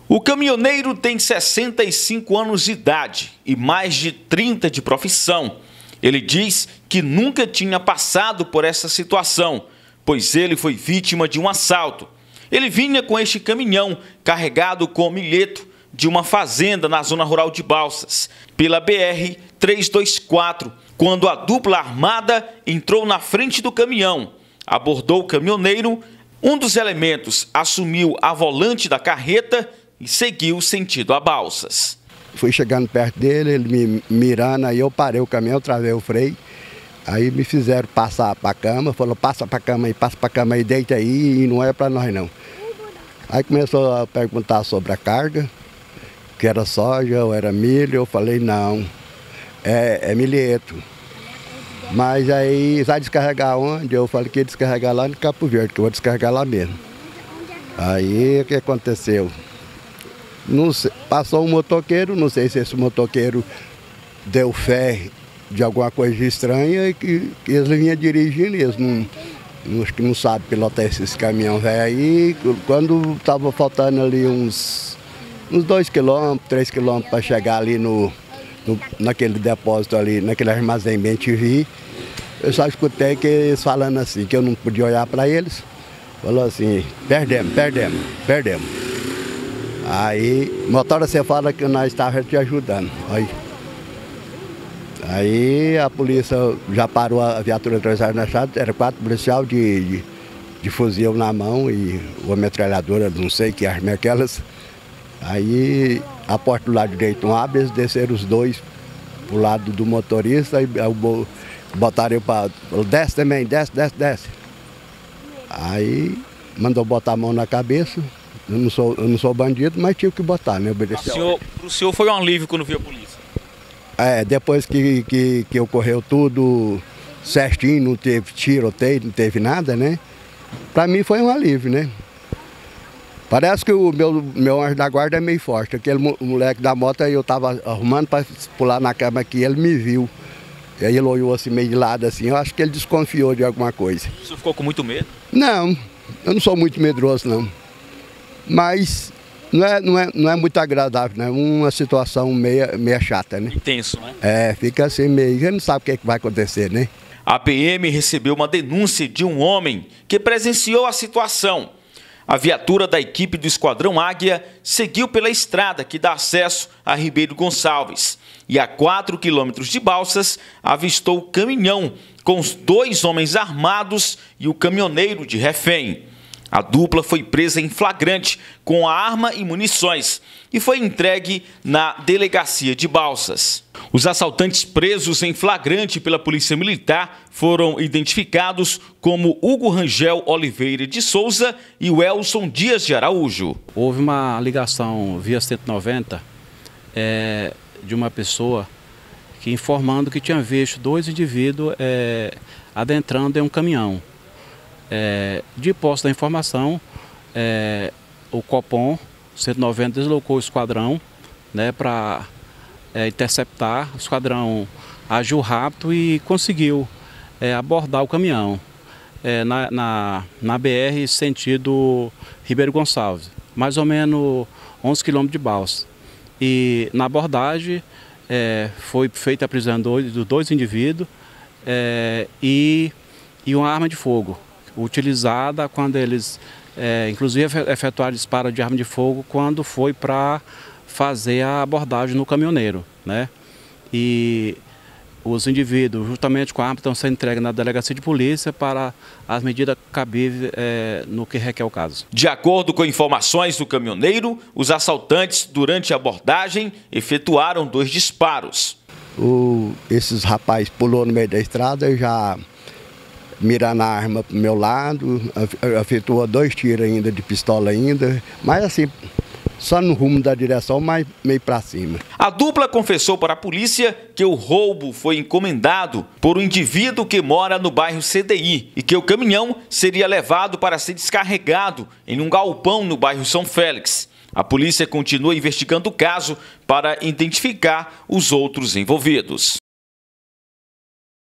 O caminhoneiro tem 65 anos de idade e mais de 30 de profissão. Ele diz que nunca tinha passado por essa situação, pois ele foi vítima de um assalto. Ele vinha com este caminhão carregado com milheto de uma fazenda na zona rural de Balsas, pela BR-324, quando a dupla armada entrou na frente do caminhão, abordou o caminhoneiro. Um dos elementos assumiu a volante da carreta e seguiu sentido a Balsas. Fui chegando perto dele, ele me mirando, aí eu parei o caminhão, travei o freio. Aí me fizeram passar para a cama, falou, passa para a cama aí, deita aí, e não é para nós não. Aí começou a perguntar sobre a carga, que era soja ou era milho. Eu falei, não, é milheto. Mas aí, vai descarregar onde? Eu falei que ia descarregar lá no Campo Verde, que eu vou descarregar lá mesmo. Aí, o que aconteceu? Não sei, passou um motoqueiro, não sei se esse motoqueiro deu fé de alguma coisa estranha, que eles vinham dirigindo, eles não sabem pilotar esses caminhões velho aí. Quando estava faltando ali uns 2 km, 3 km para chegar ali naquele depósito ali, naquele armazém Bem-TV, eu só escutei que eles falando assim, que eu não podia olhar para eles. Falou assim, perdemos. Aí, motora, você fala que nós estávamos te ajudando. Aí a polícia já parou a viatura atrasada na estrada, era 4 policiais de fuzil na mão e uma metralhadora, não sei que arma é aquelas. Aí a porta do lado direito não abre, eles desceram os dois pro lado do motorista e botaram eu para... Desce também, desce. Aí mandou botar a mão na cabeça. Eu não sou bandido, mas tive que botar, né? Para o senhor foi um alívio quando viu a polícia? Depois que ocorreu tudo certinho, não teve tiroteio, não teve nada, né? Para mim foi um alívio, né? Parece que o meu anjo da guarda é meio forte. Aquele moleque da moto, eu estava arrumando para pular na cama aqui, ele me viu. E aí ele olhou assim meio de lado assim, eu acho que ele desconfiou de alguma coisa. O senhor ficou com muito medo? Não, eu não sou muito medroso não. Mas não é muito agradável, né? Uma situação meia chata, né? Intenso, né? Fica assim meio, a gente não sabe o que é que vai acontecer, né? A PM recebeu uma denúncia de um homem que presenciou a situação. A viatura da equipe do Esquadrão Águia seguiu pela estrada que dá acesso a Ribeiro Gonçalves e a 4 quilômetros de Balsas avistou o caminhão com os 2 homens armados e o caminhoneiro de refém. A dupla foi presa em flagrante com a arma e munições e foi entregue na delegacia de Balsas. Os assaltantes presos em flagrante pela Polícia Militar foram identificados como Hugo Rangel Oliveira de Souza e Welson Dias de Araújo. Houve uma ligação via 190 de uma pessoa que informando que tinha visto 2 indivíduos adentrando em um caminhão. De posse da informação, o Copom 190 deslocou o esquadrão, né, para interceptar. O esquadrão agiu rápido e conseguiu abordar o caminhão na BR sentido Ribeiro Gonçalves, mais ou menos 11 km de Balsas. E na abordagem foi feita a prisão dos 2 indivíduos e uma arma de fogo utilizada quando eles, inclusive, efetuaram disparo de arma de fogo quando foi para fazer a abordagem no caminhoneiro, né? E os indivíduos, justamente com a arma, estão sendo entregues na delegacia de polícia para as medidas cabíveis no que requer o caso. De acordo com informações do caminhoneiro, os assaltantes, durante a abordagem, efetuaram 2 disparos. Esses rapazes pulou no meio da estrada e já mirando a arma para o meu lado, efetuou 2 tiros ainda de pistola ainda, mas assim, só no rumo da direção, mas meio para cima. A dupla confessou para a polícia que o roubo foi encomendado por um indivíduo que mora no bairro CDI e que o caminhão seria levado para ser descarregado em um galpão no bairro São Félix. A polícia continua investigando o caso para identificar os outros envolvidos.